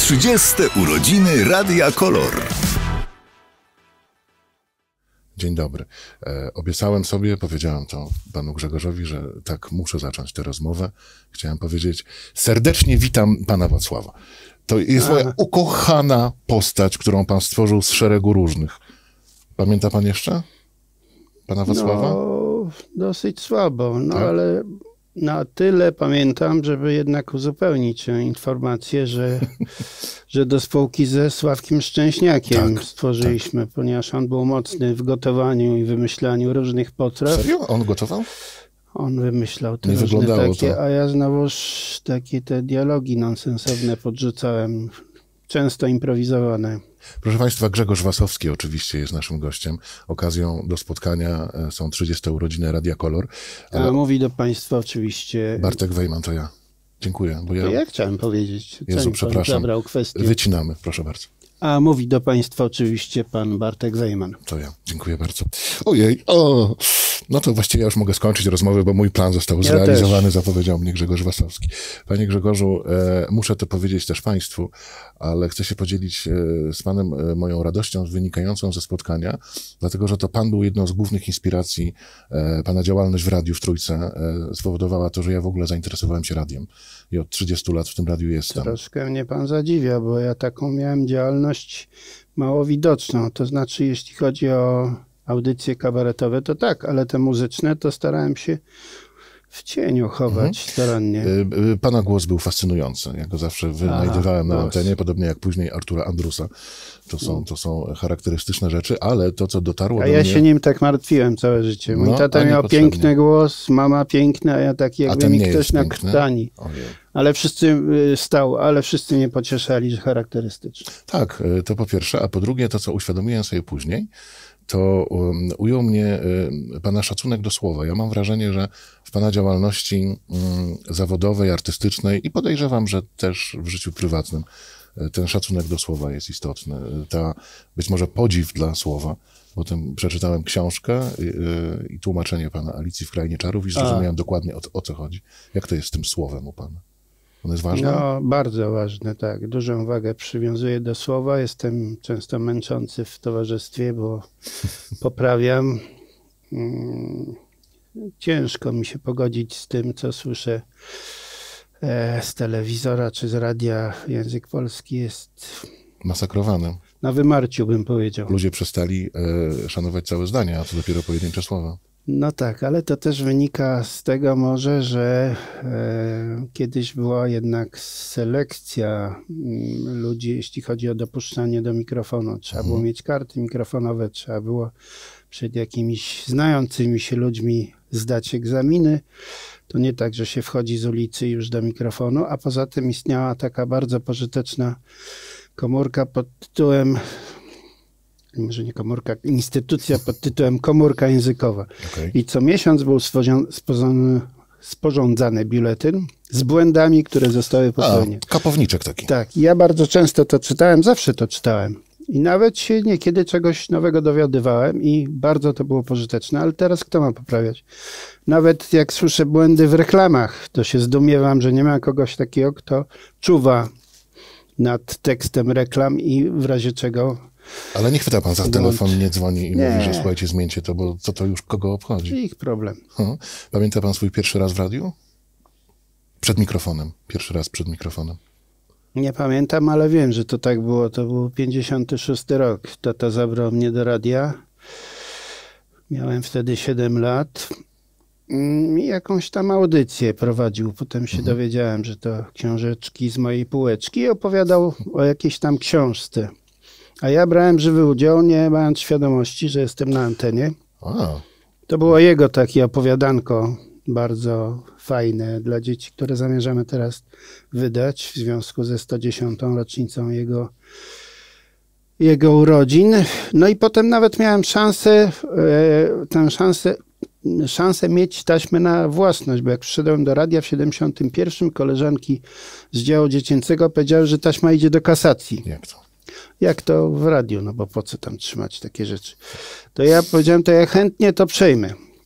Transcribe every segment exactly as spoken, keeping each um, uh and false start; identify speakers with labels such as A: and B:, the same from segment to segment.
A: trzydzieste urodziny Radia Kolor.
B: Dzień dobry. E, obiecałem sobie, powiedziałem to panu Grzegorzowi, że tak muszę zacząć tę rozmowę. Chciałem powiedzieć, serdecznie witam pana Wacława. To jest moja ukochana postać, którą pan stworzył z szeregu różnych. Pamięta pan jeszcze pana Wacława?
C: No, dosyć słabo, no
B: tak?
C: ale na tyle pamiętam, żeby jednak uzupełnić informację, że, że do spółki ze Sławkiem Szczęśniakiem tak, stworzyliśmy, tak. ponieważ on był mocny w gotowaniu i wymyślaniu różnych potraw.
B: Serio? On gotował?
C: On wymyślał te
B: Nie
C: różne takie,
B: to.
C: a ja znowuż takie te dialogi nonsensowne podrzucałem, często improwizowane.
B: Proszę państwa, Grzegorz Wasowski oczywiście jest naszym gościem. Okazją do spotkania są trzydzieste urodziny Radia Kolor.
C: Ale... A mówi do państwa oczywiście...
B: Bartek Wejman, to ja. Dziękuję. Bo ja...
C: To ja chciałem powiedzieć.
B: Jezu, przepraszam.
C: Zabrał kwestię.
B: Wycinamy, proszę bardzo.
C: A mówi do państwa oczywiście pan Bartek Wejman.
B: To ja. Dziękuję bardzo. Ojej, o! No to właściwie ja już mogę skończyć rozmowę, bo mój plan został ja zrealizowany, też. Zapowiedział mnie Grzegorz Wasowski. Panie Grzegorzu, e, muszę to powiedzieć też państwu, ale chcę się podzielić e, z panem e, moją radością wynikającą ze spotkania, dlatego, że to pan był jedną z głównych inspiracji. E, pana działalność w radiu w Trójce e, spowodowała to, że ja w ogóle zainteresowałem się radiem i od trzydziestu lat w tym radiu jestem.
C: Troszkę mnie pan zadziwia, bo ja taką miałem działalność mało widoczną. To znaczy, jeśli chodzi o audycje kabaretowe, to tak, ale te muzyczne to starałem się w cieniu chować mhm. starannie.
B: Pana głos był fascynujący. Ja go zawsze wynajdywałem Aha, na antenie, podobnie jak później Artura Andrusa. To są, to są charakterystyczne rzeczy, ale to, co dotarło
C: a
B: do
C: ja
B: mnie...
C: się nim tak martwiłem całe życie. Mój
B: no,
C: tata miał piękny głos, mama piękna, a ja taki jakby mi ktoś na krtani. Ale wszyscy stał, ale wszyscy mnie pocieszali, że charakterystyczny.
B: Tak, to po pierwsze. A po drugie, to, co uświadomiłem sobie później, to um, ujął mnie y, pana szacunek do słowa. Ja mam wrażenie, że w pana działalności y, zawodowej, artystycznej i podejrzewam, że też w życiu prywatnym y, ten szacunek do słowa jest istotny. Ta być może podziw dla słowa. Potem przeczytałem książkę y, y, i tłumaczenie pana Alicji w Krainie Czarów i zrozumiałem dokładnie o, o co chodzi. Jak to jest z tym słowem u pana? Ono jest ważne?
C: No, bardzo ważne, tak. Dużą wagę przywiązuję do słowa. Jestem często męczący w towarzystwie, bo poprawiam. Ciężko mi się pogodzić z tym, co słyszę z telewizora czy z radia. Język polski jest...
B: masakrowany.
C: Na wymarciu, bym powiedział.
B: Ludzie przestali e, szanować całe zdania, a to dopiero pojedyncze słowa.
C: No tak, ale to też wynika z tego może, że e, kiedyś była jednak selekcja m, ludzi, jeśli chodzi o dopuszczanie do mikrofonu. Trzeba mhm. było mieć karty mikrofonowe, trzeba było przed jakimiś znającymi się ludźmi zdać egzaminy. To nie tak, że się wchodzi z ulicy już do mikrofonu, a poza tym istniała taka bardzo pożyteczna komórka pod tytułem... może nie komórka, instytucja pod tytułem Komórka Językowa. Okay. I co miesiąc był sporządzany biuletyn z błędami, które zostały po stronie.
B: Kapowniczek taki.
C: Tak, ja bardzo często to czytałem, zawsze to czytałem. I nawet się niekiedy czegoś nowego dowiadywałem i bardzo to było pożyteczne, ale teraz kto ma poprawiać? Nawet jak słyszę błędy w reklamach, to się zdumiewam, że nie ma kogoś takiego, kto czuwa nad tekstem reklam i w razie czego...
B: Ale nie chwyta pan za telefon, nie dzwoni i nie. mówi, że słuchajcie, zmieńcie to, bo co to już kogo obchodzi.
C: Ich problem.
B: Hmm. Pamięta pan swój pierwszy raz w radiu? Przed mikrofonem. Pierwszy raz przed mikrofonem.
C: Nie pamiętam, ale wiem, że to tak było. To był pięćdziesiąty szósty rok. Tata zabrał mnie do radia. Miałem wtedy siedem lat. I jakąś tam audycję prowadził. Potem się mhm. dowiedziałem, że to książeczki z mojej półeczki i opowiadał o jakiejś tam książce. A ja brałem żywy udział, nie mając świadomości, że jestem na antenie.
B: A.
C: To było jego takie opowiadanko bardzo fajne dla dzieci, które zamierzamy teraz wydać w związku ze sto dziesiątą rocznicą jego, jego urodzin. No i potem nawet miałem szansę, e, tę szansę, szansę mieć taśmę na własność, bo jak przyszedłem do radia w siedemdziesiątym pierwszym, koleżanki z działu dziecięcego powiedziały, że taśma idzie do kasacji.
B: Jak to?
C: Jak to w radiu, no bo po co tam trzymać takie rzeczy? To ja powiedziałem, to ja chętnie to przejmę.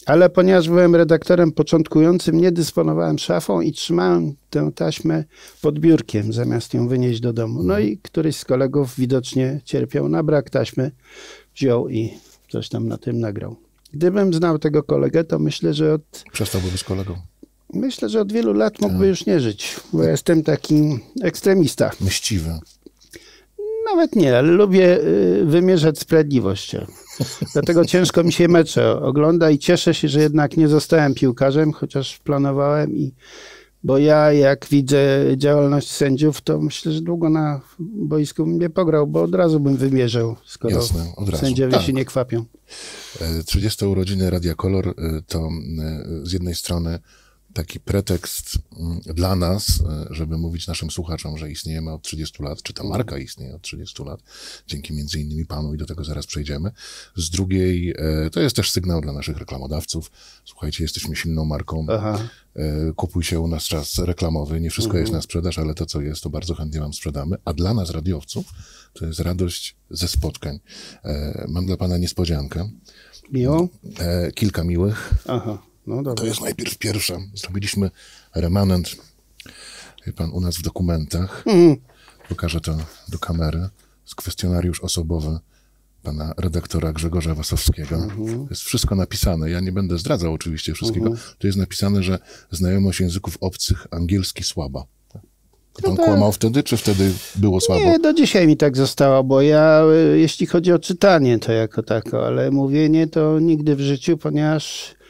C: Ale ponieważ byłem redaktorem początkującym, nie dysponowałem szafą i trzymałem tę taśmę pod biurkiem, zamiast ją wynieść do domu. No i któryś z kolegów widocznie cierpiał na brak taśmy, wziął i coś tam na tym nagrał. Gdybym znał tego kolegę, to myślę, że od...
B: Przestałby być kolegą.
C: Myślę, że od wielu lat mógłby już nie żyć, bo ja jestem taki ekstremista.
B: Mściwy.
C: Nawet nie, ale lubię y, wymierzać sprawiedliwość. Dlatego ciężko mi się mecze ogląda i cieszę się, że jednak nie zostałem piłkarzem, chociaż planowałem i bo ja jak widzę działalność sędziów, to myślę, że długo na boisku bym nie pograł, bo od razu bym wymierzał, skoro
B: Jasne, od razu.
C: sędziowie
B: Tak.
C: się nie kwapią.
B: trzydzieste urodziny Radia Kolor to z jednej strony taki pretekst dla nas, żeby mówić naszym słuchaczom, że istniejemy od trzydziestu lat, czy ta marka istnieje od trzydziestu lat, dzięki między innymi panu i do tego zaraz przejdziemy. Z drugiej, to jest też sygnał dla naszych reklamodawców. Słuchajcie, jesteśmy silną marką, Aha. kupujcie u nas czas reklamowy, nie wszystko mhm. jest na sprzedaż, ale to, co jest, to bardzo chętnie wam sprzedamy. A dla nas, radiowców, to jest radość ze spotkań. Mam dla pana niespodziankę.
C: Miło?
B: Kilka miłych.
C: Aha. No dobra.
B: To jest najpierw pierwsza. Zrobiliśmy remanent, wie pan, u nas w dokumentach. Mm. Pokażę to do kamery. Jest kwestionariusz osobowy pana redaktora Grzegorza Wasowskiego. Mm-hmm. To jest wszystko napisane. Ja nie będę zdradzał oczywiście wszystkiego. Mm-hmm. Tu jest napisane, że znajomość języków obcych, angielski słaba. To pan no tak. kłamał wtedy, czy wtedy było słabo?
C: Nie, do dzisiaj mi tak zostało, bo ja, jeśli chodzi o czytanie, to jako tako, ale mówienie to nigdy w życiu, ponieważ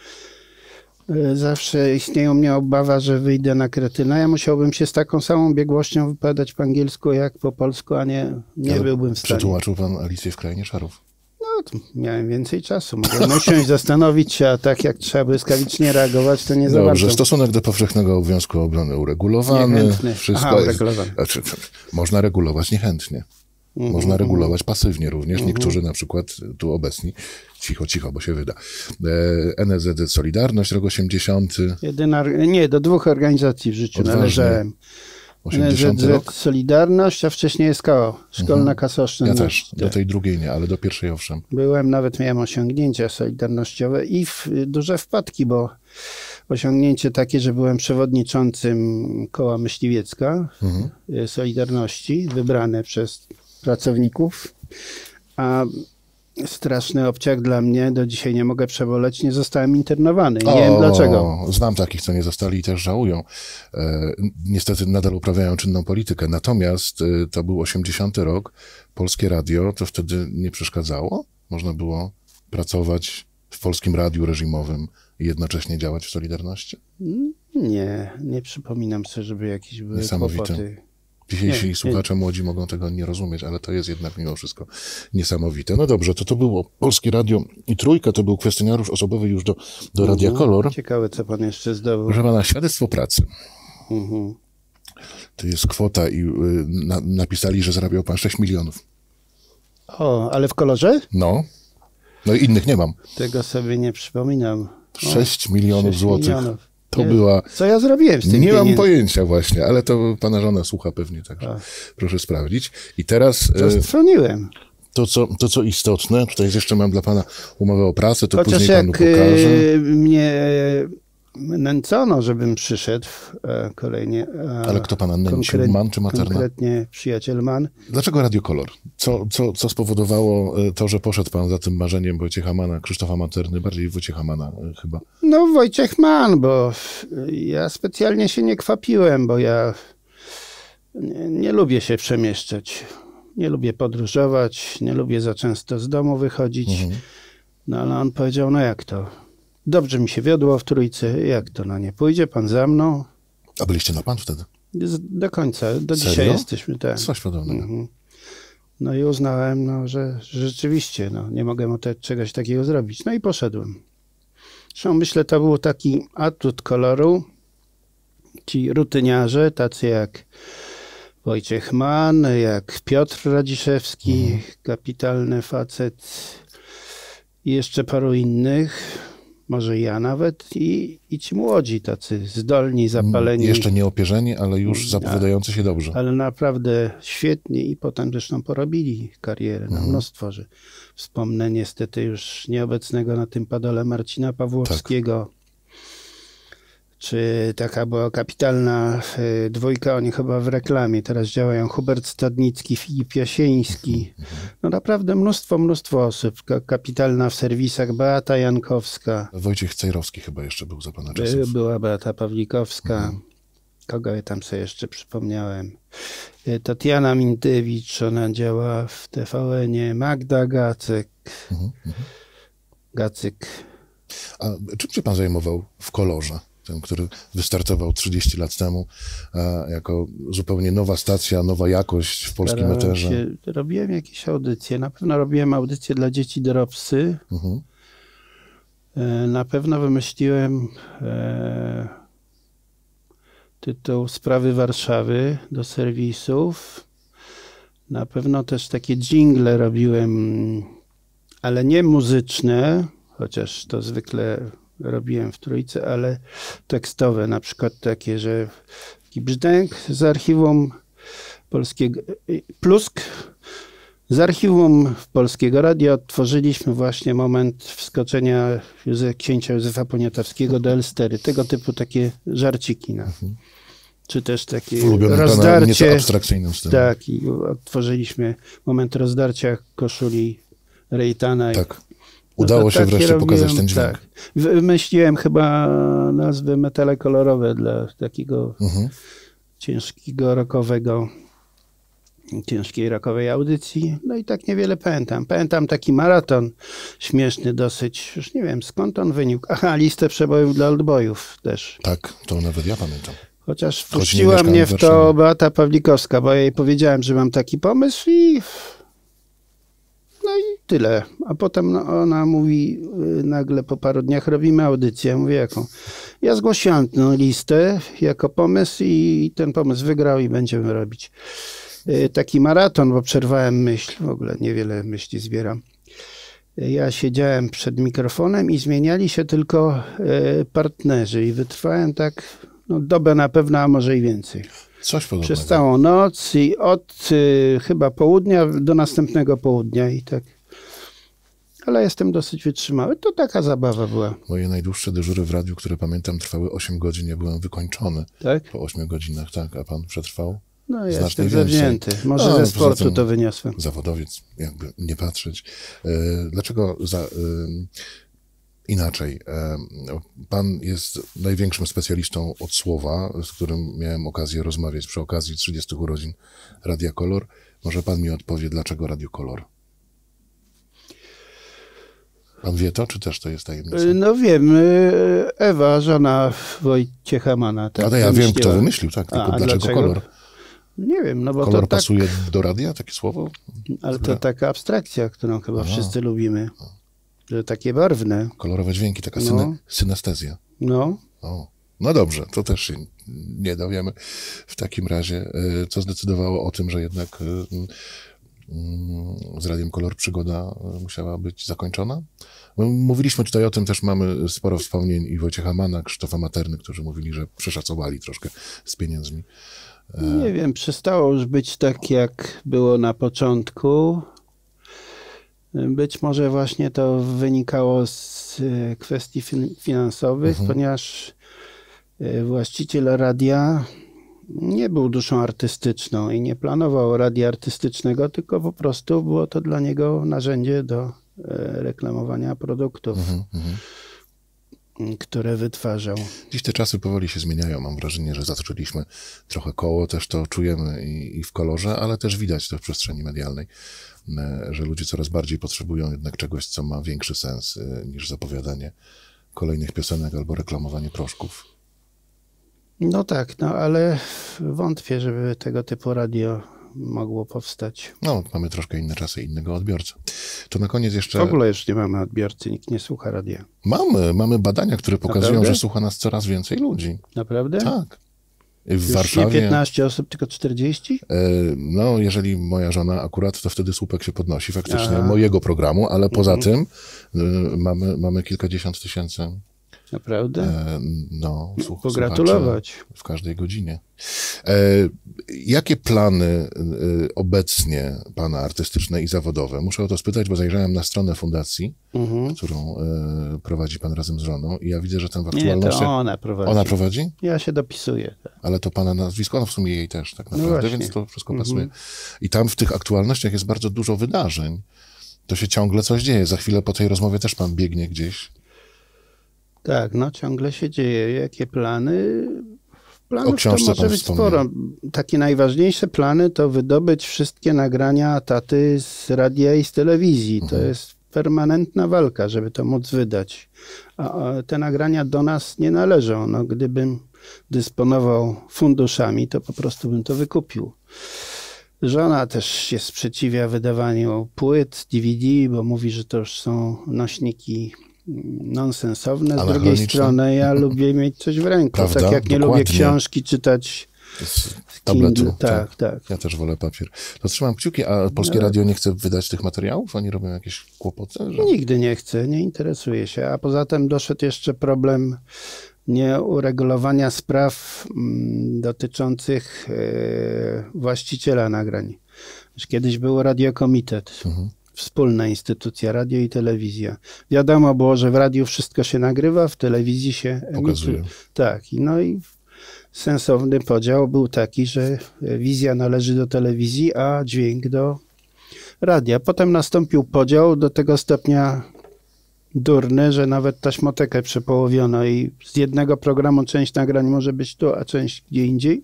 C: zawsze istnieje u mnie obawa, że wyjdę na kretyna. Ja musiałbym się z taką samą biegłością wypowiadać po angielsku jak po polsku, a nie, nie
B: Ale
C: byłbym w stanie.
B: Przetłumaczył pan Alicję w Krainie Czarów.
C: No, to miałem więcej czasu. Mogłem usiąść, zastanowić się, a tak jak trzeba błyskawicznie reagować, to nie za bardzo.
B: Dobrze, stosunek do powszechnego obowiązku obrony uregulowany.
C: Niechętny.
B: Wszystko
C: Aha,
B: jest,
C: uregulowany.
B: Znaczy, można regulować niechętnie. Mm-hmm. Można regulować pasywnie również. Mm-hmm. Niektórzy na przykład tu obecni, cicho, cicho, bo się wyda. N S Z Z Solidarność, rok osiemdziesiąty.
C: Jedyna, nie, do dwóch organizacji w życiu
B: Odważnie.
C: należałem.
B: osiemdziesiąty
C: N S Z Z
B: rok? Solidarność,
C: a wcześniej S K O, Szkolna mm-hmm. Kasa Oszczędności.
B: Ja też, do tej drugiej nie, ale do pierwszej owszem.
C: Byłem, nawet miałem osiągnięcia solidarnościowe i w, duże wpadki, bo osiągnięcie takie, że byłem przewodniczącym Koła Myśliwiecka mm-hmm. Solidarności, wybrane przez pracowników, a straszny obciach dla mnie, do dzisiaj nie mogę przeboleć, nie zostałem internowany. Nie o, wiem dlaczego.
B: Znam takich, co nie zostali i też żałują. E, niestety nadal uprawiają czynną politykę. Natomiast e, to był osiemdziesiąty rok, Polskie Radio, to wtedy nie przeszkadzało? Można było pracować w Polskim Radiu reżimowym i jednocześnie działać w Solidarności?
C: Nie, nie przypominam sobie, żeby jakieś były
B: Niesamowite.
C: kłopoty.
B: Dzisiejsi
C: nie,
B: słuchacze nie. młodzi mogą tego nie rozumieć, ale to jest jednak mimo wszystko niesamowite. No dobrze, to to było Polskie Radio i Trójka, to był kwestionariusz osobowy już do, do uh-huh. Radia Kolor.
C: Ciekawe, co pan jeszcze zdobył.
B: Proszę pana, świadectwo pracy.
C: Uh-huh.
B: To jest kwota i y, na, napisali, że zarabiał pan sześć milionów.
C: O, ale w kolorze?
B: No. No i innych nie mam.
C: Tego sobie nie przypominam.
B: sześć milionów złotych. Milionów. To
C: nie,
B: była...
C: Co ja zrobiłem z tym
B: Nie
C: pieniędzy?
B: mam pojęcia właśnie, ale to pana żona słucha pewnie, także A. proszę sprawdzić. I teraz...
C: Zadzwoniłem.
B: To co, to, co istotne, tutaj jeszcze mam dla pana umowę o pracę, to
C: Chociaż
B: później
C: jak
B: panu pokażę.
C: mnie nęcono, żebym przyszedł kolejnie.
B: Ale kto pana nęcił, man czy materna?
C: Konkretnie przyjaciel man.
B: Dlaczego Radio Kolor? Co, co, co spowodowało to, że poszedł pan za tym marzeniem Wojciecha Mana, Krzysztofa Materny, bardziej Wojciecha Mana chyba?
C: No Wojciech Mann, bo ja specjalnie się nie kwapiłem, bo ja nie, nie lubię się przemieszczać. Nie lubię podróżować, nie lubię za często z domu wychodzić. Mhm. No ale on powiedział, no jak to? Dobrze mi się wiodło w Trójce, jak to, no nie pójdzie pan za mną?
B: A byliście na pan wtedy?
C: Do końca, do
B: Serio?
C: dzisiaj jesteśmy, tak.
B: Coś podobnego.
C: Mhm. No i uznałem, no, że, że rzeczywiście no, nie mogę czegoś takiego zrobić. No i poszedłem. Zresztą myślę, to był taki atut Koloru. Ci rutyniarze, tacy jak Wojciech Mann, jak Piotr Radziszewski, mhm. kapitalny facet i jeszcze paru innych. może ja nawet i, i ci młodzi tacy zdolni, zapaleni.
B: Jeszcze nie opierzeni, ale już zapowiadający się dobrze.
C: Ale naprawdę świetnie i potem zresztą porobili karierę na
B: Mhm.
C: mnóstwo, że wspomnę niestety już nieobecnego na tym padole Marcina Pawłowskiego. Tak. Czy taka była kapitalna y, dwójka, oni chyba w reklamie teraz działają, Hubert Stadnicki, Filip Jasieński. No naprawdę mnóstwo, mnóstwo osób. Ka kapitalna w serwisach Beata Jankowska.
B: Wojciech Cejrowski chyba jeszcze był za pana
C: By,
B: czasów.
C: była Beata Pawlikowska.
B: Mhm.
C: Kogo ja tam sobie jeszcze przypomniałem? Y, Tatiana Mintywicz, ona działa w T V N-ie. Magda Gacek.
B: Mhm. Mhm.
C: Gacyk.
B: A czym się pan zajmował w Kolorze? Ten, który wystartował trzydzieści lat temu a, jako zupełnie nowa stacja, nowa jakość w polskim
C: Starałem
B: eterze.
C: się, robiłem jakieś audycje. Na pewno robiłem audycje dla dzieci Dropsy.
B: Mhm.
C: E, Na pewno wymyśliłem e, tytuł Sprawy Warszawy do serwisów. Na pewno też takie dżingle robiłem, ale nie muzyczne, chociaż to zwykle robiłem w Trójce, ale tekstowe, na przykład takie, że taki brzdęk z archiwum polskiego, plusk z archiwum Polskiego Radia odtworzyliśmy właśnie moment wskoczenia Józef, księcia Józefa Poniatowskiego do Elstery. Tego typu takie żarciki. No.
B: Mhm.
C: Czy też takie
B: Ulubiony pana nieco
C: rozdarcie.
B: abstrakcyjnym stylu.
C: Tak, i odtworzyliśmy moment rozdarcia koszuli Rejtana.
B: Tak. Udało
C: No
B: się
C: takie
B: wreszcie
C: robiłem,
B: pokazać ten dźwięk.
C: Tak. Wymyśliłem chyba nazwę Metale kolorowe dla takiego
B: Mhm.
C: ciężkiego rockowego, ciężkiej rockowej audycji. No i tak niewiele pamiętam. Pamiętam taki maraton śmieszny dosyć, już nie wiem skąd on wynikł. Aha, listę przebojów dla oldboyów też.
B: Tak, to nawet ja pamiętam.
C: Chociaż
B: Choć nie
C: wpuściła
B: mieszkałem
C: mnie
B: w
C: w to
B: Warszawie.
C: Beata Pawlikowska, bo ja jej powiedziałem, że mam taki pomysł i no i tyle. A potem no, ona mówi y, nagle po paru dniach robimy audycję. Ja mówię jaką? Ja zgłosiłam tę listę jako pomysł i ten pomysł wygrał i będziemy robić y, taki maraton, bo przerwałem myśl. W ogóle niewiele myśli zbieram. Ja siedziałem przed mikrofonem i zmieniali się tylko y, partnerzy i wytrwałem tak no, dobę na pewno, a może i więcej.
B: Coś podobnego.
C: Przez całą noc i od y, chyba południa do następnego południa i tak. Ale jestem dosyć wytrzymały. To taka zabawa była.
B: Moje najdłuższe dyżury w radiu, które pamiętam, trwały osiem godzin. Ja byłem wykończony
C: Tak?
B: po ośmiu godzinach, tak. A pan przetrwał?
C: No
B: Znacznie
C: jestem
B: więcej.
C: zawzięty. Może
B: No,
C: ze
B: poza
C: sportu
B: tym
C: to wyniosłem.
B: Zawodowiec, jakby nie patrzeć. E, Dlaczego za, e, inaczej? E, Pan jest największym specjalistą od słowa, z którym miałem okazję rozmawiać przy okazji trzydziestych urodzin Radia Kolor. Może pan mi odpowie, dlaczego Radio Kolor? Pan wie to, czy też to jest tajemnica?
C: Y, No wiem, y, Ewa, żona Wojciecha Mana. Tak
B: Ale ja wiem,
C: wymyśliła.
B: kto wymyślił, tak, tylko
C: A, a
B: dlaczego,
C: dlaczego?
B: kolor?
C: Nie wiem, no bo
B: Kolor
C: to tak,
B: pasuje do radia, takie słowo?
C: ale to taka abstrakcja, którą chyba
B: Aha.
C: wszyscy lubimy. Że takie barwne.
B: Kolorowe dźwięki, taka
C: No.
B: syne, synestezja.
C: No,
B: O, no dobrze, to też się nie dowiemy. W takim razie, e, co zdecydowało o tym, że jednak e, mm, z Radiem Kolor przygoda e, musiała być zakończona? My mówiliśmy tutaj o tym, też mamy sporo wspomnień i Wojciecha Mana, Krzysztofa Materny, którzy mówili, że przeszacowali troszkę z pieniędzmi.
C: nie wiem, przestało już być tak, jak było na początku. Być może właśnie to wynikało z e, kwestii fin- finansowych,
B: Mhm.
C: ponieważ e, właściciel radia nie był duszą artystyczną i nie planował radia artystycznego, tylko po prostu było to dla niego narzędzie do e, reklamowania produktów,
B: Mhm, mhm.
C: m, które wytwarzał.
B: Dziś te czasy powoli się zmieniają. Mam wrażenie, że zatoczyliśmy trochę koło, też to czujemy i, i w kolorze, ale też widać to w przestrzeni medialnej, e, że ludzie coraz bardziej potrzebują jednak czegoś, co ma większy sens e, niż zapowiadanie kolejnych piosenek albo reklamowanie proszków.
C: No tak, no ale wątpię, żeby tego typu radio mogło powstać.
B: No, mamy troszkę inne czasy, innego odbiorcę. To na koniec
C: W
B: jeszcze...
C: ogóle już nie mamy odbiorcy, nikt nie słucha radia.
B: Mamy, mamy badania, które pokazują,
C: Naprawdę?
B: że słucha nas coraz więcej ludzi.
C: Naprawdę?
B: Tak. W
C: Już
B: Warszawie.
C: nie piętnaście osób, tylko czterdzieści?
B: No, jeżeli moja żona akurat, to wtedy słupek się podnosi faktycznie
C: Aha.
B: mojego programu, ale poza
C: Mhm.
B: tym y, mamy, mamy kilkadziesiąt tysięcy
C: Naprawdę?
B: e, no, słuch,
C: Pogratulować.
B: słuchaczy w każdej godzinie. E, jakie plany e, obecnie pana artystyczne i zawodowe? Muszę o to spytać, bo zajrzałem na stronę fundacji,
C: Mhm.
B: którą e, prowadzi pan razem z żoną i ja widzę, że tam w
C: Nie,
B: aktualnościach...
C: to ona prowadzi.
B: Ona prowadzi?
C: Ja się dopisuję. Tak.
B: Ale to pana nazwisko, no w sumie jej też tak
C: No
B: naprawdę,
C: właśnie.
B: więc to wszystko
C: Mhm.
B: pasuje. I tam w tych aktualnościach jest bardzo dużo wydarzeń. To się ciągle coś dzieje. Za chwilę po tej rozmowie też pan biegnie gdzieś.
C: Tak, no ciągle się dzieje. Jakie plany?
B: O
C: Planów to
B: książce
C: może
B: pan
C: być
B: wspomniał.
C: sporo. Takie najważniejsze plany to wydobyć wszystkie nagrania taty z radia i z telewizji. To
B: Mhm.
C: jest permanentna walka, żeby to móc wydać. A a te nagrania do nas nie należą. No, gdybym dysponował funduszami, to po prostu bym to wykupił. Żona też się sprzeciwia wydawaniu płyt, D V D, bo mówi, że to już są nośniki nonsensowne. Z drugiej
B: Anachroniczne.
C: strony ja lubię mieć coś w ręku.
B: Prawda?
C: Tak jak nie lubię
B: Dokładnie.
C: książki czytać
B: Z tabletu.
C: Kindle. Tak, tak.
B: Ja też wolę papier. To trzymam kciuki, a Polskie
C: No.
B: Radio nie chce wydać tych materiałów? Oni robią jakieś kłopoty? Że...
C: Nigdy nie chcę, nie interesuje się. A poza tym doszedł jeszcze problem nieuregulowania spraw mm, dotyczących e, właściciela nagrań. Już kiedyś był radiokomitet.
B: Mhm.
C: Wspólna instytucja, radio i telewizja. Wiadomo było, że w radiu wszystko się nagrywa, w telewizji się
B: Pokazuje.
C: emituje. Tak, i no i sensowny podział był taki, że wizja należy do telewizji, a dźwięk do radia. Potem nastąpił podział do tego stopnia durny, że nawet taśmotekę przepołowiono i z jednego programu część nagrań może być tu, a część gdzie indziej.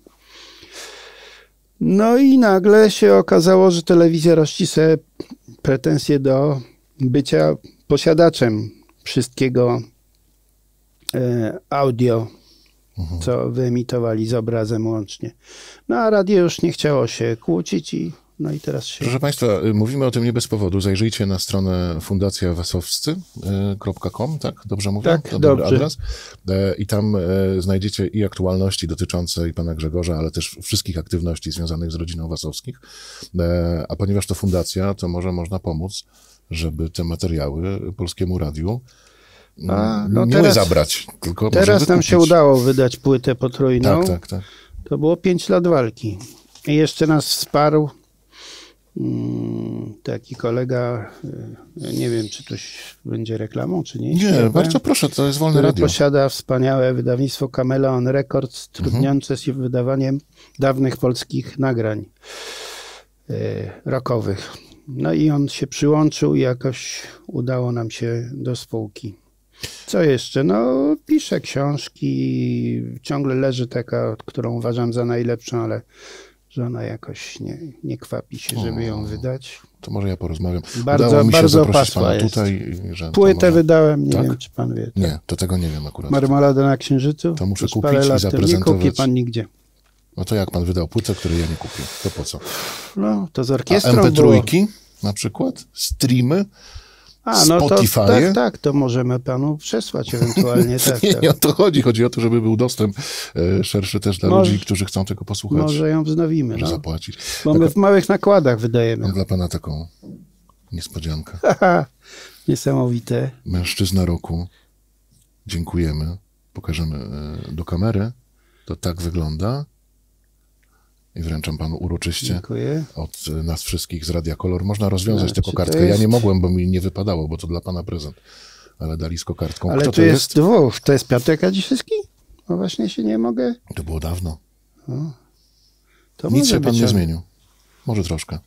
C: No i nagle się okazało, że telewizja rości sobie pretensje do bycia posiadaczem wszystkiego e, audio,
B: Mhm.
C: co wyemitowali z obrazem łącznie. No a radio już nie chciało się kłócić i no i teraz się...
B: Proszę państwa, y, mówimy o tym nie bez powodu. Zajrzyjcie na stronę fundacja wasowscy kropka com, tak? Dobrze mówię?
C: Tak,
B: To dobry
C: dobrze.
B: adres. E, I tam e, znajdziecie i aktualności dotyczące i pana Grzegorza, ale też wszystkich aktywności związanych z rodziną Wasowskich. E, A ponieważ to fundacja, to może można pomóc, żeby te materiały Polskiemu Radiu mm,
C: A, no
B: nie
C: teraz-
B: zabrać, tylko może
C: Teraz nam
B: wykupić.
C: się udało wydać płytę potrójną.
B: Tak, tak, tak.
C: To było pięć lat walki. I jeszcze nas wsparł mm, taki kolega, y, nie wiem, czy to będzie reklamą, czy nie. jeśli
B: Nie,
C: ja
B: bardzo
C: powiem,
B: proszę, to jest wolne
C: który
B: radio.
C: posiada wspaniałe wydawnictwo Kameleon Records, trudniące się wydawaniem dawnych polskich nagrań y, rockowych. No i on się przyłączył i jakoś udało nam się do spółki. Co jeszcze? No, piszę książki, ciągle leży taka, którą uważam za najlepszą, ale żona jakoś nie, nie kwapi się, żeby ją wydać.
B: To może ja porozmawiam.
C: Bardzo-
B: Udało mi się
C: bardzo
B: zaprosić
C: opasła
B: pana
C: jest.
B: tutaj, że to
C: Płytę
B: może...
C: wydałem, nie
B: Tak?
C: wiem, czy pan wie.
B: Nie, to tego nie wiem akurat.
C: Marmolada na Księżycu?
B: To muszę
C: Już
B: kupić
C: parę
B: i
C: lat temu. Nie
B: zaprezentować.
C: kupi pan nigdzie.
B: No to jak pan wydał płytę, której ja nie kupię? To po co?
C: No, to z
B: A
C: orkiestrą
B: M P
C: było.
B: trzy na przykład? Streamy?
C: A, no to
B: Spotify?
C: tak, tak, to możemy panu przesłać ewentualnie. Tak,
B: Nie,
C: tak.
B: nie o to chodzi. Chodzi o to, żeby był dostęp e, szerszy też dla
C: Może-
B: ludzi, którzy chcą tego posłuchać.
C: Może ją wznowimy.
B: Może
C: No.
B: zapłacić.
C: Bo my w małych nakładach wydajemy.
B: Mam dla pana taką niespodziankę.
C: Haha, niesamowite.
B: Mężczyzna roku. Dziękujemy. Pokażemy e, do kamery. To tak wygląda. I wręczam panu uroczyście
C: Dziękuję.
B: od e, nas wszystkich z Radia Kolor. Można rozwiązać
C: A,
B: tę
C: czy to
B: kokardkę. Ja
C: jest-
B: nie mogłem, bo mi nie wypadało, bo to dla pana prezent. Ale dali z kokardką.
C: Ale
B: Kto
C: tu
B: to
C: jest,
B: jest?
C: dwóch. To jest Piotrek Radziszewski? No właśnie się nie mogę.
B: To było dawno.
C: To
B: Nic
C: może
B: się pan
C: być,
B: nie
C: ale-
B: zmienił. Może troszkę.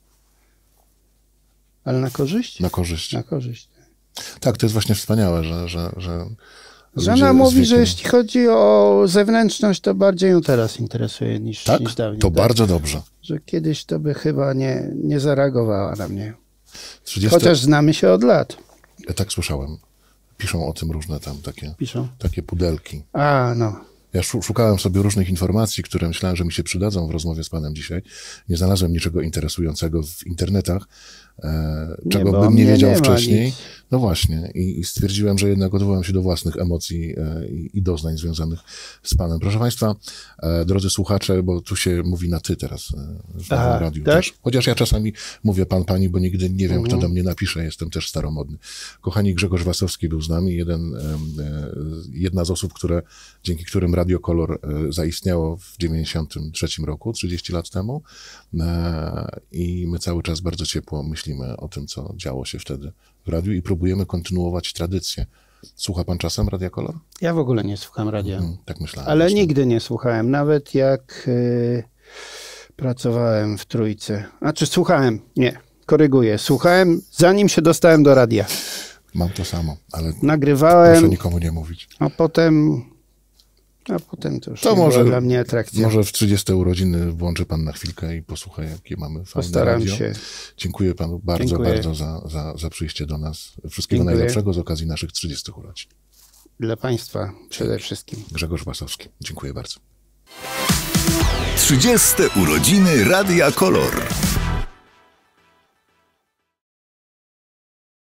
C: Ale na korzyść?
B: Na korzyść.
C: Na korzyść.
B: Tak, to jest właśnie wspaniałe, że... że, że
C: Żona
B: ludzie z
C: mówi, że
B: wiekiem-
C: jeśli chodzi o zewnętrzność, to bardziej ją teraz interesuje niż,
B: Tak?
C: niż dawniej.
B: To
C: tak?
B: bardzo dobrze.
C: Że kiedyś to by chyba nie, nie zareagowała na mnie.
B: trzydzieści
C: Chociaż znamy się od lat,
B: Ja tak słyszałem. Piszą o tym różne tam takie,
C: piszą.
B: takie pudelki.
C: A, no.
B: Ja szukałem sobie różnych informacji, które myślałem, że mi się przydadzą w rozmowie z panem dzisiaj. Nie znalazłem niczego interesującego w internetach, e, czego
C: nie,
B: bym nie wiedział
C: nie
B: wcześniej.
C: Nic.
B: No właśnie. I, I stwierdziłem, że jednak odwołam się do własnych emocji e, i, i doznań związanych z panem. Proszę państwa, e, drodzy słuchacze, bo tu się mówi na ty teraz e, w
C: Aha,
B: nowym radiu
C: tak?
B: też. Chociaż ja czasami mówię pan, pani, bo nigdy nie wiem,
C: Mhm.
B: kto do mnie napisze. Jestem też staromodny. Kochani, Grzegorz Wasowski był z nami. Jeden, e, jedna z osób, które, dzięki którym Radio Kolor e, zaistniało w dziewięćdziesiątym trzecim roku, trzydzieści lat temu. E, I my cały czas bardzo ciepło myślimy o tym, co działo się wtedy w radiu i próbujemy kontynuować tradycję. Słucha pan czasem Radia Kolor?
C: Ja w ogóle nie słucham radia.
B: Hmm, tak myślałem.
C: Ale
B: właśnie.
C: nigdy nie słuchałem, nawet jak y, pracowałem w Trójce. Znaczy słuchałem, nie, koryguję. Słuchałem zanim się dostałem do radia.
B: Mam to samo, ale
C: Nagrywałem,
B: proszę nikomu nie mówić.
C: a potem, a potem to już
B: To
C: nie
B: może-
C: była dla mnie atrakcja.
B: Może w trzydzieste urodziny włączy pan na chwilkę i posłucha, jakie mamy fajne
C: Postaram
B: radio.
C: się.
B: Dziękuję panu bardzo,
C: Dziękuję.
B: bardzo za, za, za przyjście do nas. Wszystkiego
C: Dziękuję.
B: najlepszego z okazji naszych trzydziestych urodzin.
C: Dla państwa przede wszystkim.
B: Grzegorz Wasowski. Dziękuję bardzo.
A: trzydzieste urodziny Radia Kolor.